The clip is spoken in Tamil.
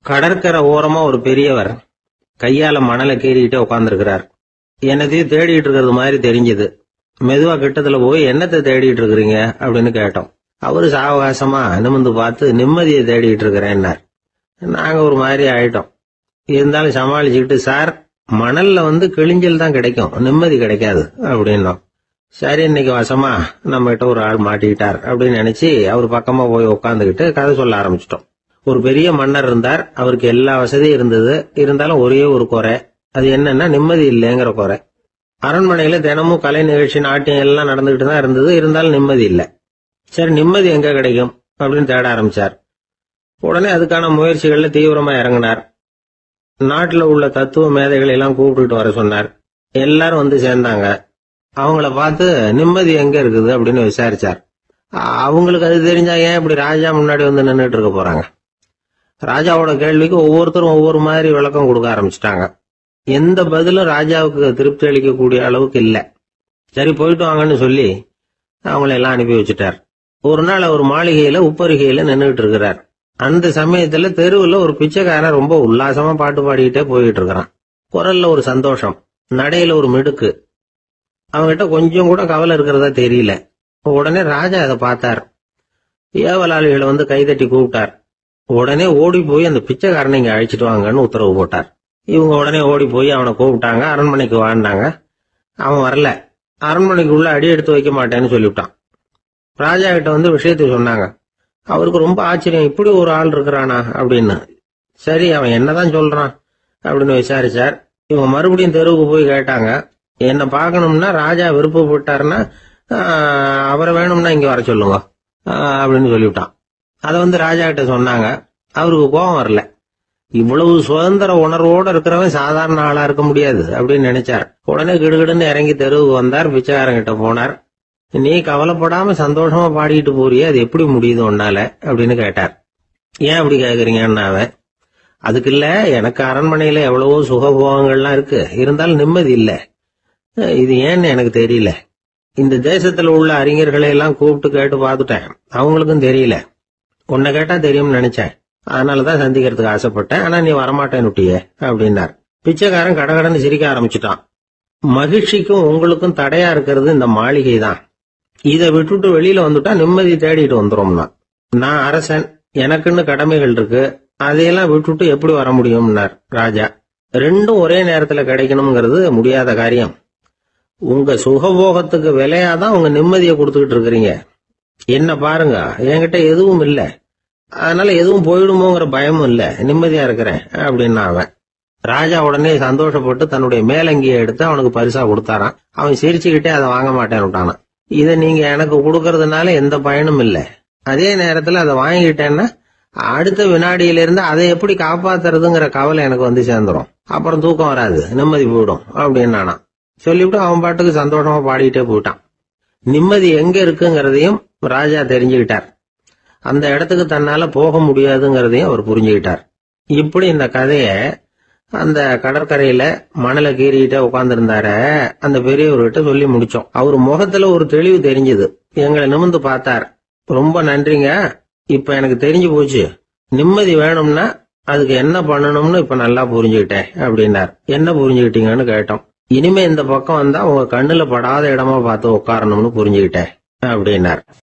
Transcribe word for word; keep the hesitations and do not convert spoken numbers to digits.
கடற்கரை ஓரமா ஒரு பெரியவர் கையால மணலை கீறிக்கிட்டே உட்காந்துருக்கிறார். என்னத்தையும் தேடிட்டு இருக்கிறது மாதிரி தெரிஞ்சது. மெதுவா கிட்டத்துல போய் என்னத்தை தேடிட்டு இருக்கிறீங்க அப்படின்னு கேட்டோம். அவரு சாவகாசமா நிமிந்து பார்த்து நிம்மதியை தேடிட்டு இருக்கிறேன்னார். நாங்க ஒரு மாதிரி ஆயிட்டோம். இருந்தாலும் சமாளிச்சுக்கிட்டு, சார் மணல்ல வந்து கிழிஞ்சல் தான் கிடைக்கும், நிம்மதி கிடைக்காது அப்படின்னோம். சரி, இன்னைக்கு வசமா நம்ம கிட்ட ஒரு ஆள் மாட்டிக்கிட்டார் அப்படின்னு நினைச்சு அவர் பக்கமா போய் உட்காந்துக்கிட்டு கதை சொல்ல ஆரம்பிச்சிட்டோம். ஒரு பெரிய மன்னர் இருந்தார். அவருக்கு எல்லா வசதியும் இருந்தது. இருந்தாலும் ஒரே ஒரு குறை. அது என்னன்னா நிம்மதி இல்லைங்கிற குறை. அரண்மனையில தினமும் கலை நிகழ்ச்சி, நாட்டியம் எல்லாம் நடந்துகிட்டு தான் இருந்தது. இருந்தாலும் நிம்மதி இல்லை. சரி, நிம்மதி எங்க கிடைக்கும் அப்படின்னு தேட ஆரம்பிச்சார். உடனே அதுக்கான முயற்சிகள்ல தீவிரமா இறங்கினார். நாட்டுல உள்ள தத்துவ மேதைகளை எல்லாம் கூப்பிட்டுட்டு வர சொன்னார். எல்லாரும் வந்து சேர்ந்தாங்க. அவங்கள பார்த்து நிம்மதி எங்க இருக்குது அப்படின்னு விசாரிச்சார். அவங்களுக்கு அது தெரிஞ்சா ஏன் இப்படி ராஜா முன்னாடி வந்து நின்றுட்டு இருக்க போறாங்க? ராஜாவோட கேள்விக்கு ஒவ்வொருத்தரும் ஒவ்வொரு மாதிரி விளக்கம் கொடுக்க ஆரம்பிச்சிட்டாங்க. எந்த பதிலும் ராஜாவுக்கு திருப்தி அளிக்கக்கூடிய அளவுக்கு இல்ல. சரி, போயிட்டு வாங்கன்னு சொல்லி அவங்கள எல்லாம் அனுப்பி வச்சுட்டார். ஒரு நாள் அவர் மாளிகையில உப்பரிகையில நின்றுட்டு இருக்கிறார். அந்த சமயத்துல தெருவுல ஒரு பிச்சைக்காரன் ரொம்ப உல்லாசமா பாட்டு பாடிக்கிட்டே போயிட்டு இருக்கிறான். குரல்ல ஒரு சந்தோஷம், நடையில ஒரு மிடுக்கு. அவன்கிட்ட கொஞ்சம் கூட கவலை இருக்கிறதா தெரியல. உடனே ராஜா அதை பார்த்தார். ஏவலாளிகளை வந்து கைதட்டி கூப்பிட்டார். உடனே ஓடி போய் அந்த பிச்சைக்காரனை இங்க அழைச்சிட்டு வாங்கன்னு உத்தரவு போட்டார். இவங்க உடனே ஓடி போய் அவனை கூப்பிட்டாங்க. அரண்மனைக்கு வாழ்ந்தாங்க. அவன் வரல. அரண்மனைக்கு உள்ள அடி எடுத்து வைக்க மாட்டேன்னு சொல்லிவிட்டான். ராஜா கிட்ட வந்து விஷயத்தை சொன்னாங்க. அவருக்கு ரொம்ப ஆச்சரியம், இப்படி ஒரு ஆள் இருக்கிறானா அப்படின்னு. சரி, அவன் என்னதான் சொல்றான் அப்படின்னு விசாரிச்சார். இவங்க மறுபடியும் தெருவுக்கு போய் கேட்டாங்க. என்ன பார்க்கணும்னா ராஜா விருப்பப்பட்டாருன்னா அவரை வேணும்னா இங்க வர சொல்லுங்க அப்படின்னு சொல்லிவிட்டான். அதை வந்து ராஜா கிட்ட சொன்னாங்க. அவருக்கு கோபம் வரல. இவ்வளவு சுதந்திர உணர்வோட இருக்கிறவன் சாதாரண ஆளா இருக்க முடியாது அப்படின்னு நினைச்சார். உடனே கிடுகிடுன்னு இறங்கி தெருவுக்கு வந்தார். பிச்சைக்காரங்கிட்ட போனார். நீ கவலைப்படாம சந்தோஷமா பாடிட்டு போறியே, அது எப்படி முடியுது உன்னால அப்படின்னு கேட்டார். ஏன் அப்படி கேக்குறீங்கன்னா அவன், அதுக்கு இல்ல, எனக்கு அரண்மனையில எவ்வளவோ சுகபோகங்கள்லாம் இருக்கு, இருந்தாலும் நிம்மதி இல்ல. இது ஏன்னு எனக்கு தெரியல. இந்த தேசத்துல உள்ள அறிஞர்களை எல்லாம் கூப்பிட்டு கேட்டு பார்த்துட்டேன், அவங்களுக்கும் தெரியல. உன்னை கேட்டா தெரியும்னு நினைச்சேன், அதனாலதான் சந்திக்கிறதுக்கு ஆசைப்பட்டேன். ஆனா நீ வரமாட்டேன்னுட்டியே அப்படின்னார். பிச்சைக்காரன் கடகடன்னு சிரிக்க ஆரம்பிச்சுட்டான். மகிழ்ச்சிக்கும் உங்களுக்கும் தடையா இருக்கிறது இந்த மாளிகை தான். இதை விட்டுட்டு வெளியில வந்துட்டா நிம்மதி தேடிட்டு வந்துரும்னா. நான் அரசன், எனக்குன்னு கடமைகள் இருக்கு, அதையெல்லாம் விட்டுட்டு எப்படி வர முடியும்னார் ராஜா. ரெண்டும் ஒரே நேரத்துல கிடைக்கணுங்கிறது முடியாத காரியம். உங்க சுகபோகத்துக்கு விலையாதான் உங்க நிம்மதியை கொடுத்துக்கிட்டு இருக்கிறீங்க. என்ன பாருங்க, என்கிட்ட எதுவும் இல்ல, அதனால எதுவும் போயிடுமோங்கிற பயமும் இல்ல, நிம்மதியா இருக்கிறேன் அப்படின்னா அவன். ராஜா உடனே சந்தோஷப்பட்டு தன்னுடைய மேலங்கியை எடுத்து அவனுக்கு பரிசா கொடுத்தாரான். அவன் சிரிச்சுக்கிட்டே அதை வாங்க மாட்டேன்னு விட்டானான். இதை நீங்க எனக்கு கொடுக்கறதுனால எந்த பயனும் இல்ல, அதே நேரத்துல அதை வாங்கிட்டேன்னா அடுத்த வினாடியிலிருந்து அதை எப்படி காப்பாத்துறதுங்கிற கவலை எனக்கு வந்து சேர்ந்துரும். அப்புறம் தூக்கம் வராது, நிம்மதி போயிடும் அப்படின்னானா. சொல்லிவிட்டு அவன் பாட்டுக்கு சந்தோஷமா பாடிட்டே போயிட்டான். நிம்மதி எங்க இருக்குங்கிறதையும் ராஜா தெரிஞ்சுக்கிட்டார். அந்த இடத்துக்கு தன்னால போக முடியாதுங்கிறதையும் அவர் புரிஞ்சுக்கிட்டார். இப்படி இந்த கதைய அந்த கடற்கரையில மணலை கீறிக்கிட்டே உட்கார்ந்துருந்தார அந்த பெரியவர்கிட்ட சொல்லி முடிச்சோம். அவர் முகத்துல ஒரு தெளிவு தெரிஞ்சது. எங்களை நிமிர்ந்து பார்த்தார். ரொம்ப நன்றிங்க, இப்ப எனக்கு தெரிஞ்சு போச்சு. நிம்மதி வேணும்னா அதுக்கு என்ன பண்ணணும்னு இப்ப நல்லா புரிஞ்சுக்கிட்டேன் அப்படின்னார். என்ன புரிஞ்சுக்கிட்டீங்கன்னு கேட்டோம். இனிமே இந்த பக்கம் வந்தா உங்க கண்ணுல படாத இடமா பார்த்து உட்காரணும்னு புரிஞ்சுக்கிட்டேன் அப்படின்னார்.